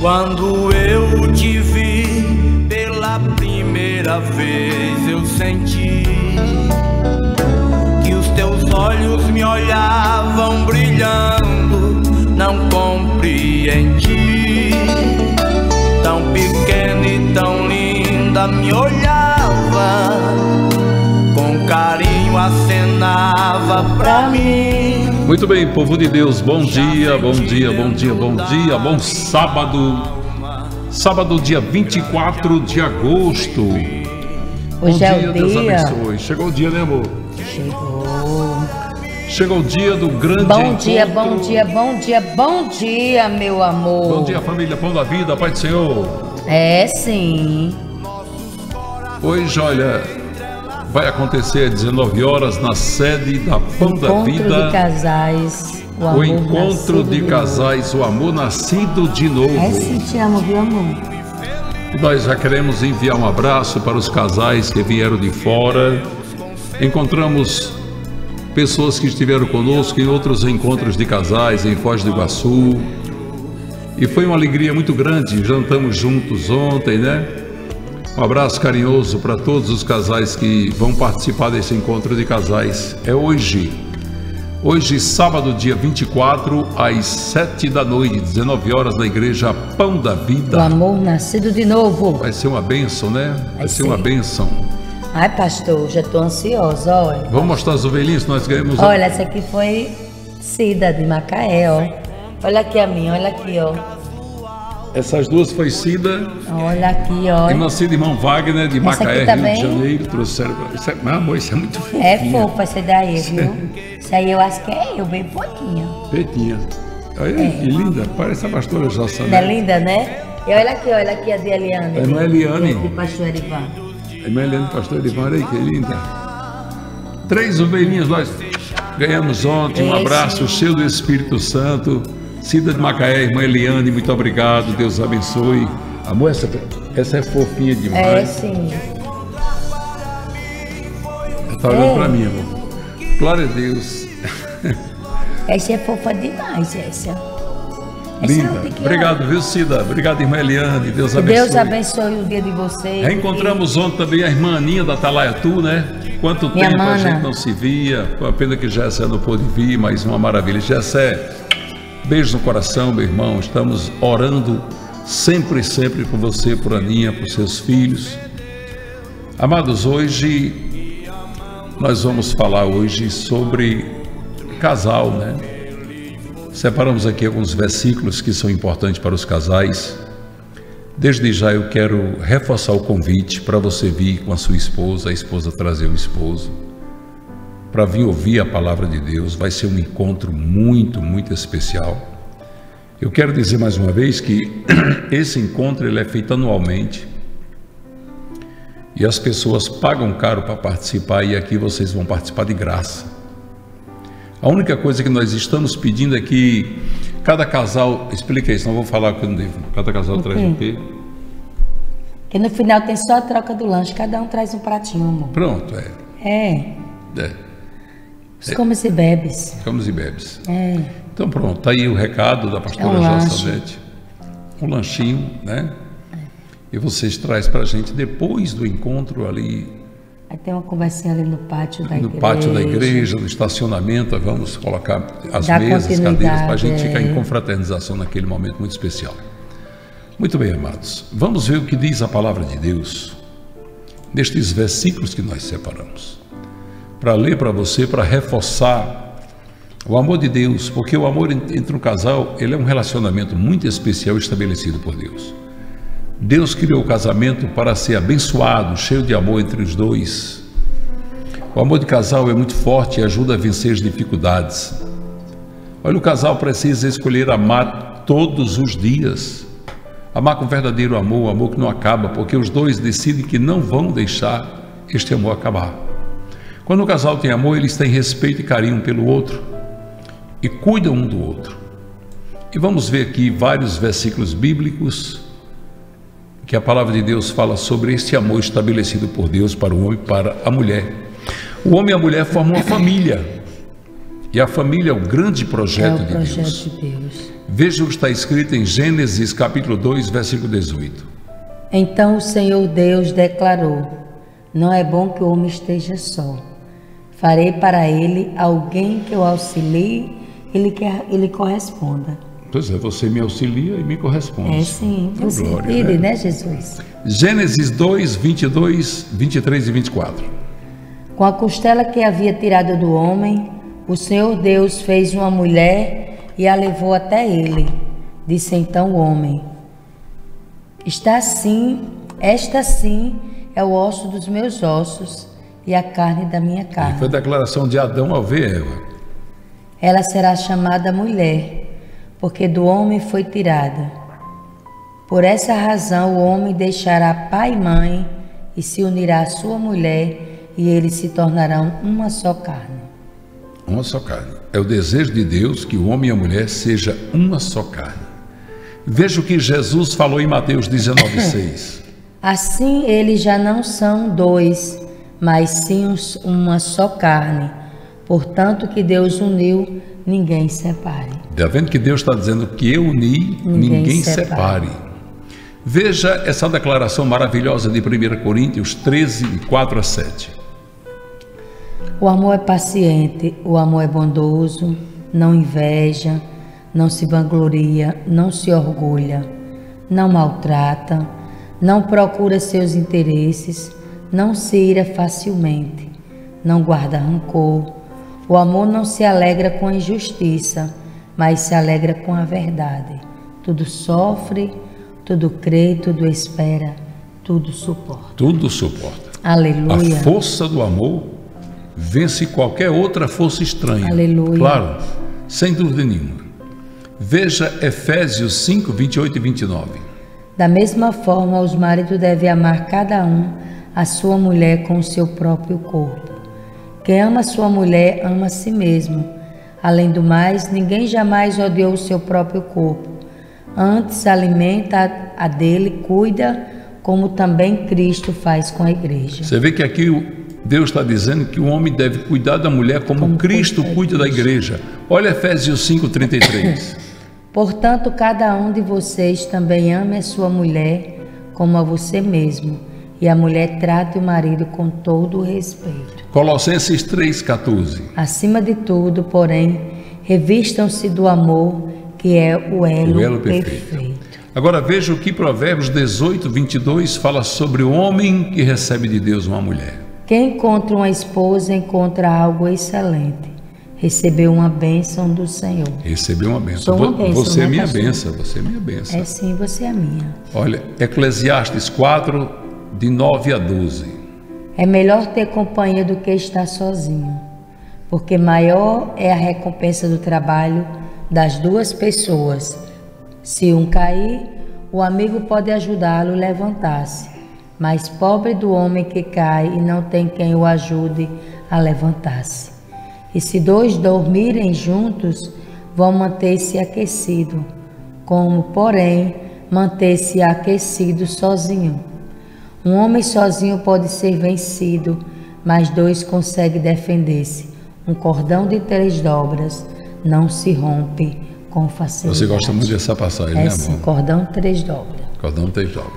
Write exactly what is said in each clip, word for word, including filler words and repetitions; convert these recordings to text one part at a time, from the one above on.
Quando eu te vi pela primeira vez, eu senti que os teus olhos me olhavam brilhando. Não compreendi. Tão pequena e tão linda me olhava, com carinho acenava pra mim. Muito bem, povo de Deus, bom dia, bom dia, bom dia, bom dia, bom sábado. Sábado, dia vinte e quatro de agosto. Hoje bom é dia, o Deus dia. abençoe. Chegou o dia, né, amor? Chegou. Chegou o dia do grande Bom encontro. dia, bom dia, bom dia, bom dia, meu amor. Bom dia, família Pão da Vida, Pai do Senhor. É, sim. Hoje, olha, vai acontecer às dezenove horas na sede da Pão da Vida. Encontro de casais. O, amor O encontro nascido de casais, o amor nascido de novo. É sim, te amo, viu, amor? Nós já queremos enviar um abraço para os casais que vieram de fora. Encontramos pessoas que estiveram conosco em outros encontros de casais em Foz do Iguaçu. E foi uma alegria muito grande. Jantamos juntos ontem, né? Um abraço carinhoso para todos os casais que vão participar desse encontro de casais. É hoje. Hoje, sábado, dia vinte e quatro, às sete da noite, dezenove horas, na igreja Pão da Vida. O amor nascido de novo. Vai ser uma bênção, né? Vai, Vai ser ser. uma bênção. Ai, pastor, já tô ansiosa, olha. Vamos mostrar as ovelhinhas que nós ganhamos. Olha, essa aqui foi Cida, de Macaé, ó. Olha aqui a minha, olha aqui, ó. Essas duas foi Cida Olha aqui, e ó. nosso irmão Wagner, de Essa Macaé, aqui Rio também? de Janeiro. Trouxeram. Isso é, meu amor, isso é muito fofinho. É fofa essa daí, viu? Isso aí eu acho que é eu, bem pouquinho. Pretinha. Olha, que linda. Parece a pastora Jossa, Não é né? linda, né? E olha aqui, olha aqui a de Eliane. É, não é Eliane? De pastor Erivan. A irmã Helena, pastor Edivan, olha aí que linda. Três ovelhinhas nós ganhamos ontem. Um Esse. abraço cheio do Espírito Santo. Cida de Macaé, irmã Eliane, muito obrigado. Deus abençoe. Amor, essa, essa é fofinha demais. É, sim. Tá olhando É. pra mim, amor. Glória a Deus. Essa é fofa demais, essa. Essa Linda. não tem que Obrigado, viu, Cida? Obrigado, irmã Eliane. Deus Que abençoe. Deus abençoe o dia de vocês. Reencontramos ontem também a irmã Aninha da Atalaiatu, né? Quanto Minha tempo a mana. gente não se via. Foi uma pena que Jessé não pôde vir, mas uma maravilha. Jessé, beijo no coração, meu irmão. Estamos orando sempre, sempre por você, por Aninha, por seus filhos. Amados, hoje nós vamos falar hoje sobre casal, né? Separamos aqui alguns versículos que são importantes para os casais. Desde já eu quero reforçar o convite para você vir com a sua esposa, a esposa trazer o esposo, para vir ouvir a palavra de Deus. Vai ser um encontro muito, muito especial. Eu quero dizer mais uma vez que esse encontro ele é feito anualmente e as pessoas pagam caro para participar, e aqui vocês vão participar de graça. A única coisa que nós estamos pedindo é que cada casal, explica isso, não vou falar o que eu não devo. Cada casal traz o quê? Porque no final tem só a troca do lanche, cada um traz um pratinho, amor. Pronto, é. É. é. Os comes e bebes. Comes e bebes. É. Então pronto, tá aí o recado da pastora É um lanche. Jossalete. Um lanchinho, né? E vocês trazem pra gente depois do encontro ali Aí tem uma conversinha ali no pátio da no igreja. pátio da igreja, no estacionamento. Vamos colocar as Dá mesas, continuidade, cadeiras, para a gente ficar é. em confraternização naquele momento muito especial. Muito bem, amados. Vamos ver o que diz a palavra de Deus nestes versículos que nós separamos, para ler para você, para reforçar o amor de Deus, porque o amor entre um casal, ele é um relacionamento muito especial estabelecido por Deus. Deus criou o casamento para ser abençoado, cheio de amor entre os dois. O amor de casal é muito forte e ajuda a vencer as dificuldades. Olha, o casal precisa escolher amar todos os dias. Amar com verdadeiro amor, o amor que não acaba, porque os dois decidem que não vão deixar este amor acabar. Quando o casal tem amor, eles têm respeito e carinho um pelo outro e cuidam um do outro. E vamos ver aqui vários versículos bíblicos que a palavra de Deus fala sobre este amor estabelecido por Deus para o homem e para a mulher. O homem e a mulher formam uma família. E a família é o grande projeto, é o projeto de Deus. de Deus. Veja o que está escrito em Gênesis capítulo dois, versículo dezoito. Então o Senhor Deus declarou: não é bom que o homem esteja só. Farei para ele alguém que o auxilie e lhe, lhe corresponda. Pois é, você me auxilia e me corresponde. É sim, você glória, entende, né? né, Jesus? Gênesis dois, vinte e dois, vinte e três e vinte e quatro. Com a costela que havia tirado do homem, o Senhor Deus fez uma mulher e a levou até ele. Disse então o homem: Está assim, esta sim é o osso dos meus ossos e a carne da minha carne. E foi a declaração de Adão ao ver Eva. Ela será chamada mulher, porque do homem foi tirada. Por essa razão o homem deixará pai e mãe e se unirá à sua mulher, e eles se tornarão uma só carne. Uma só carne. É o desejo de Deus que o homem e a mulher seja uma só carne. Veja o que Jesus falou em Mateus dezenove, seis. Assim eles já não são dois, mas sim uma só carne. Portanto, que Deus uniu, ninguém separe. Está vendo que Deus está dizendo que eu uni, ninguém, ninguém separe. separe. Veja essa declaração maravilhosa de primeira Coríntios treze, de quatro a sete. O amor é paciente, o amor é bondoso, não inveja, não se vangloria, não se orgulha, não maltrata, não procura seus interesses, não se ira facilmente, não guarda rancor. O amor não se alegra com a injustiça, mas se alegra com a verdade. Tudo sofre, tudo crê, tudo espera, tudo suporta. Tudo suporta. Aleluia. A força do amor vence qualquer outra força estranha. Aleluia. Claro, sem dúvida nenhuma. Veja Efésios cinco, vinte e oito e vinte e nove. Da mesma forma, os maridos devem amar cada um a sua mulher com o seu próprio corpo. Quem ama sua mulher, ama a si mesmo. Além do mais, ninguém jamais odiou o seu próprio corpo. Antes, alimenta a dele, cuida, como também Cristo faz com a igreja. Você vê que aqui Deus está dizendo que o homem deve cuidar da mulher como, como Cristo cuida da igreja. Olha Efésios cinco, trinta e três. Portanto, cada um de vocês também ame a sua mulher como a você mesmo, e a mulher trate o marido com todo o respeito. Colossenses três, quatorze. Acima de tudo, porém, revistam-se do amor, que é o elo, o elo perfeito. perfeito. Agora veja o que Provérbios dezoito, vinte e dois fala sobre o homem que recebe de Deus uma mulher. Quem encontra uma esposa encontra algo excelente. Recebeu uma bênção do Senhor. Recebeu uma bênção. Sou uma bênção, você é né, minha pastor? bênção, você é minha bênção. É sim, você é minha. Olha, Eclesiastes quatro, de nove a doze. É melhor ter companhia do que estar sozinho, porque maior é a recompensa do trabalho das duas pessoas. Se um cair, o amigo pode ajudá-lo a levantar-se, mas pobre do homem que cai e não tem quem o ajude a levantar-se. E se dois dormirem juntos, vão manter-se aquecidos, como, porém, manter-se aquecido sozinho. Um homem sozinho pode ser vencido, mas dois conseguem defender-se. Um cordão de três dobras não se rompe com facilidade. Você gosta muito dessa passagem, é né, sim, amor? cordão três dobras. Cordão três dobras.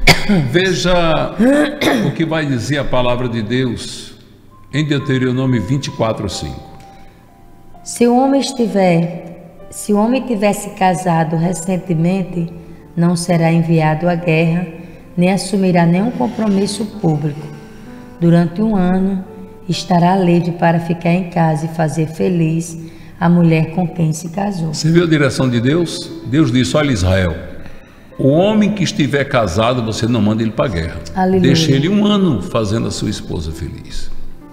Veja o que vai dizer a palavra de Deus em Deuteronômio vinte e quatro, cinco. Se o homem estiver, se o homem tivesse casado recentemente, não será enviado à guerra, nem assumirá nenhum compromisso público. Durante um ano, estará livre para ficar em casa e fazer feliz a mulher com quem se casou. Você viu a direção de Deus? Deus disse: olha, Israel, o homem que estiver casado, você não manda ele para a guerra. Aleluia. Deixe ele um ano fazendo a sua esposa feliz.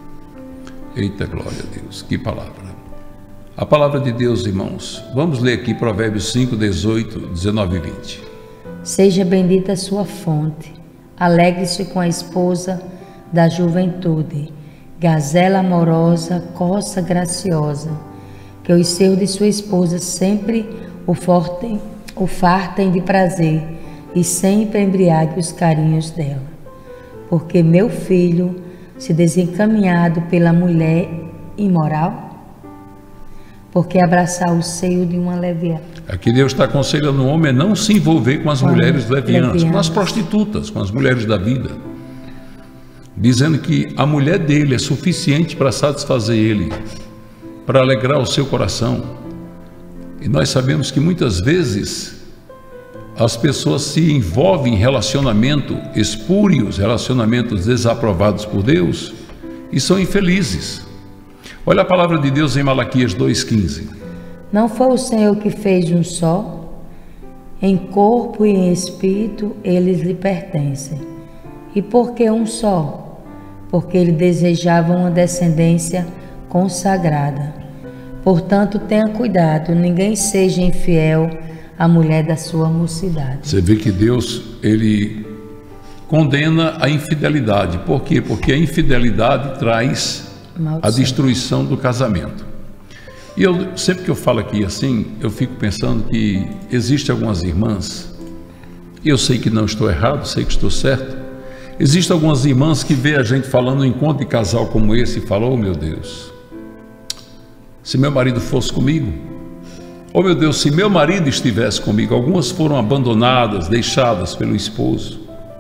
Eita, glória a Deus, que palavra. A palavra de Deus, irmãos. Vamos ler aqui Provérbios cinco, dezoito, dezenove e vinte. Seja bendita a sua fonte, alegre-se com a esposa da juventude, gazela amorosa, corça graciosa, que os seios de sua esposa sempre o, fortem, o fartem de prazer e sempre embriague os carinhos dela. Porque meu filho, se desencaminhado pela mulher imoral, porque abraçar o seio de uma leviana. Aqui Deus está aconselhando o homem a não se envolver com as Com mulheres levianas, levianas. com as prostitutas, com as mulheres da vida, dizendo que a mulher dele é suficiente para satisfazer ele, para alegrar o seu coração. E nós sabemos que muitas vezes as pessoas se envolvem em relacionamento espúrios, relacionamentos desaprovados por Deus, e são infelizes. Olha a palavra de Deus em Malaquias dois, quinze. Não foi o Senhor que fez um só? Em corpo e em espírito eles lhe pertencem. E por que um só? Porque ele desejava uma descendência consagrada. Portanto, tenha cuidado, ninguém seja infiel à mulher da sua mocidade. Você vê que Deus, ele condena a infidelidade. Por quê? Porque a infidelidade traz Maldição. a destruição do casamento. E eu, sempre que eu falo aqui assim, eu fico pensando que existem algumas irmãs, e eu sei que não estou errado, sei que estou certo, existem algumas irmãs que vê a gente falando em encontro de casal como esse e falam: oh meu Deus, se meu marido fosse comigo, oh meu Deus, se meu marido estivesse comigo. Algumas foram abandonadas, deixadas pelo esposo,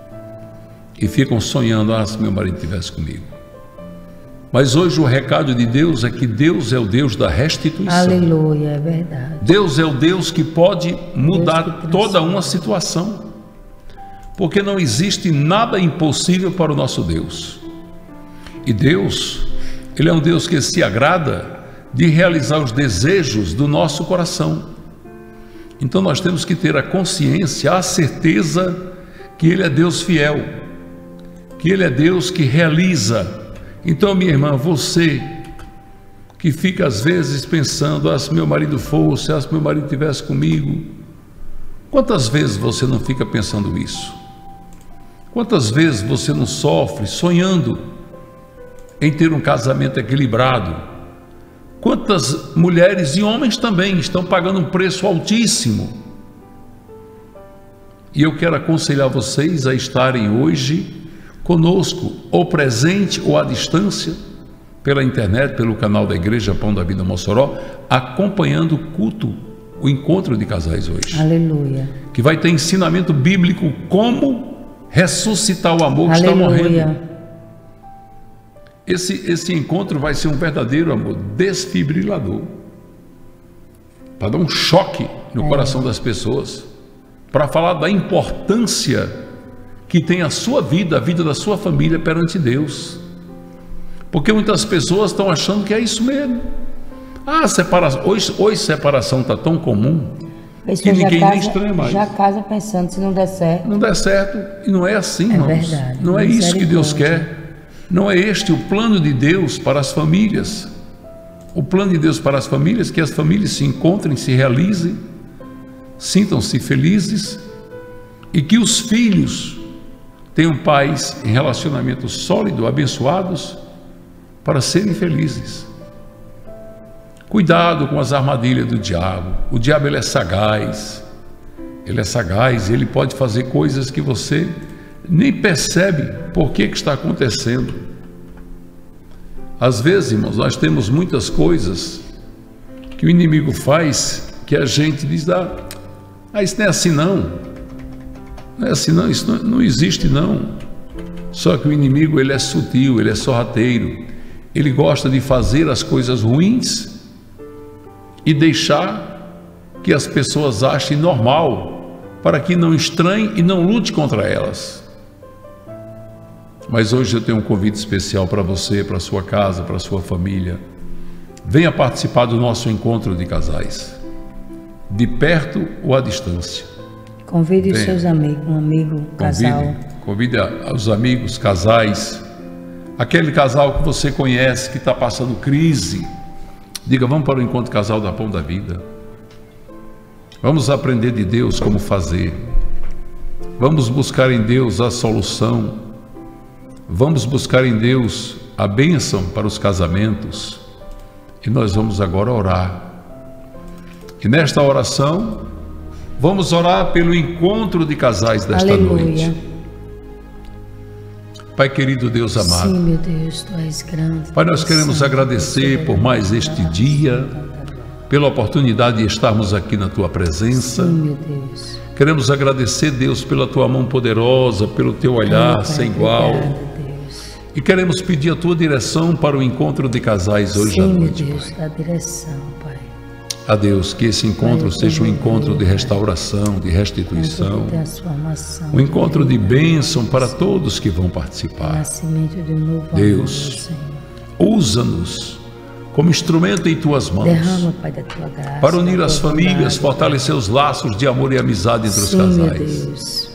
e ficam sonhando: ah, se meu marido estivesse comigo. Mas hoje o recado de Deus é que Deus é o Deus da restituição. Aleluia, é verdade. Deus é o Deus que pode mudar Deus que toda uma situação, porque não existe nada impossível para o nosso Deus. E Deus, Ele é um Deus que se agrada de realizar os desejos do nosso coração. Então nós temos que ter a consciência, a certeza que Ele é Deus fiel, que Ele é Deus que realiza. Então, minha irmã, você que fica às vezes pensando: ah, se meu marido fosse, ah, se meu marido estivesse comigo. Quantas vezes você não fica pensando isso? Quantas vezes você não sofre sonhando em ter um casamento equilibrado? Quantas mulheres e homens também estão pagando um preço altíssimo? E eu quero aconselhar vocês a estarem hoje conosco, ou presente ou à distância, pela internet, pelo canal da Igreja Pão da Vida Mossoró, acompanhando o culto, o encontro de casais hoje. Aleluia. Que vai ter ensinamento bíblico como ressuscitar o amor que está morrendo. Aleluia. Esse, esse encontro vai ser um verdadeiro amor desfibrilador, para dar um choque no É. coração das pessoas, para falar da importância que tem a sua vida, a vida da sua família perante Deus. Porque muitas pessoas estão achando que é isso mesmo. Ah, separação, hoje, hoje separação está tão comum que ninguém nem estranha mais. Já casa pensando, se não der certo. Não der certo, e não é assim, É irmãos. verdade. Não é isso que Deus Misericórdia. quer. Não é este o plano de Deus para as famílias. O plano de Deus para as famílias é que as famílias se encontrem, se realizem, sintam-se felizes, e que os filhos tenham pais em relacionamento sólido, abençoados, para serem felizes. Cuidado com as armadilhas do diabo. O diabo, ele é sagaz. Ele é sagaz e ele pode fazer coisas que você nem percebe por que que está acontecendo. Às vezes, irmãos, nós temos muitas coisas que o inimigo faz que a gente diz: ah, ah isso não é assim não. Não é assim não, isso não, não existe não. Só que o inimigo, ele é sutil, ele é sorrateiro. Ele gosta de fazer as coisas ruins e deixar que as pessoas achem normal, para que não estranhem e não lute contra elas. Mas hoje eu tenho um convite especial para você, para a sua casa, para a sua família. Venha participar do nosso encontro de casais, de perto ou à distância. Convide os Venha. seus amigos, um amigo, um casal. Convide, convide a- os amigos, casais, aquele casal que você conhece que está passando crise. Diga: vamos para o encontro casal da Pão da Vida. Vamos aprender de Deus como fazer. Vamos buscar em Deus a solução. Vamos buscar em Deus a bênção para os casamentos. E nós vamos agora orar. E nesta oração, vamos orar pelo encontro de casais desta Aleluia. noite. Pai querido, Deus amado, Sim, meu Deus, tu és grande. Pai, nós tu és queremos santo, agradecer tu és por mais este dia, pela oportunidade de estarmos aqui na Tua presença. Sim, meu Deus. Queremos agradecer, Deus, pela Tua mão poderosa, pelo Teu olhar Pai, sem igual. Obrigada, Deus. E queremos pedir a Tua direção para o encontro de casais hoje Sim, à noite, meu Deus, Pai. dá direção, Pai. A Deus, que esse encontro seja um encontro de restauração, de restituição, transformação, um encontro de bênção para todos que vão participar. nascimento de um novo Deus, amor, Senhor. Usa-nos como instrumento em Tuas mãos, Derrama, Pai, da Tua graça, para unir da as tua famílias, bondade, fortalecer os laços de amor e amizade entre os Sim, meu casais. Deus.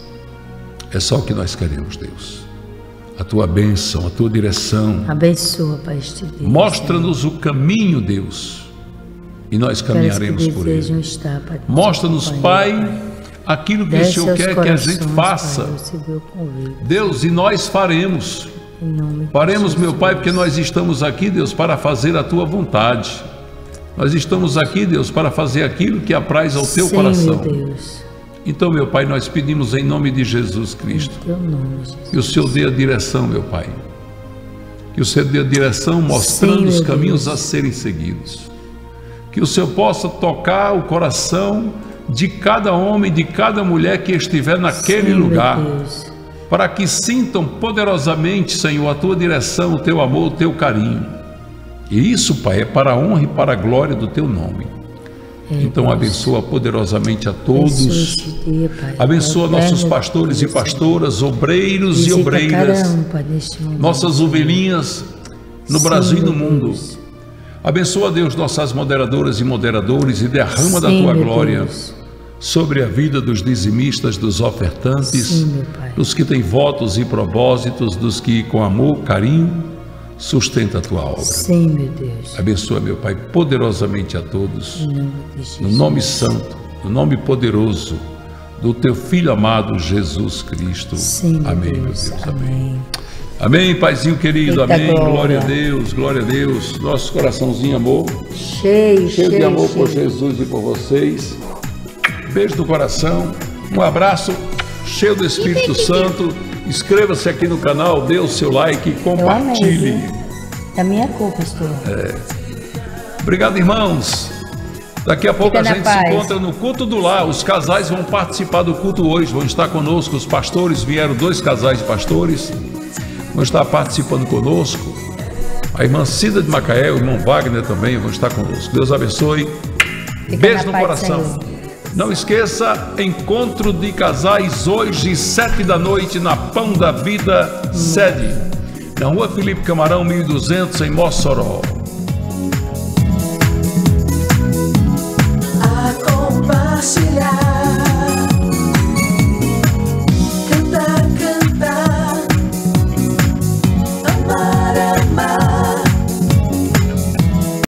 É só o que nós queremos, Deus. A Tua bênção, a Tua direção. Abençoa, Pai, este dia. Mostra-nos o caminho, Deus, e nós caminharemos por ele. Estar, Pai, Mostra-nos, Pai, aquilo que Desce o Senhor aos quer que a gente corações, faça. Pai, receber o convite. Deus, e nós faremos. Em nome de Faremos, Jesus. meu Pai, porque nós estamos aqui, Deus, para fazer a Tua vontade. Nós estamos aqui, Deus, para fazer aquilo que apraz ao Teu Sim, coração. meu Deus. Então, meu Pai, nós pedimos em nome de Jesus Cristo, Em Teu nome, Jesus. que o Senhor dê a direção, meu Pai. Que o Senhor dê a direção mostrando Sim, os meu caminhos Deus. a serem seguidos. Que o Senhor possa tocar o coração de cada homem, de cada mulher que estiver naquele Sim, lugar, meu Deus. para que sintam poderosamente, Senhor, a Tua direção, o Teu amor, o Teu carinho. E isso, Pai, é para a honra e para a glória do Teu nome. É, Então Deus. abençoa poderosamente a Abençoa todos. este dia, Pai. Abençoa Eterno nossos pastores e Deus, pastoras, obreiros e Visita obreiras, cada um, Pai, neste momento. nossas ovelhinhas no Sim, Brasil e no meu mundo. Deus. Abençoa, Deus, nossas moderadoras e moderadores e derrama da Sim, Tua meu glória Deus. sobre a vida dos dizimistas, dos ofertantes, Sim, meu Pai. dos que têm votos e propósitos, dos que com amor, carinho, sustenta a Tua obra. Sim, meu Deus. Abençoa, meu Pai, poderosamente a todos, Em nome de Jesus. no nome santo, no nome poderoso do Teu Filho amado Jesus Cristo. Sim, meu Amém, meu Deus. Deus, amém. Amém. Amém, Paizinho querido, Eita amém, glória. glória a Deus, glória a Deus, nosso coraçãozinho, amor, Cheio, cheio cheio, de amor por cheio. Jesus e por vocês, beijo do coração, um abraço, cheio do Espírito Santo, inscreva-se aqui no canal, dê o seu like, Eu amei, compartilhe. viu? Da minha cor, pastor. Obrigado, irmãos. Daqui a pouco Fica a na gente paz. se encontra no culto do lar. Os casais vão participar do culto hoje. Vão estar conosco. Os pastores vieram, dois casais de pastores. Vão estar participando conosco. A irmã Cida de Macaé, o irmão Wagner também vão estar conosco. Deus abençoe. Fica Beijo na no paz do coração. Senhor. Não esqueça, encontro de casais hoje, sete da noite, na Pão da Vida, sede. Na rua Felipe Camarão, mil e duzentos, em Mossoró.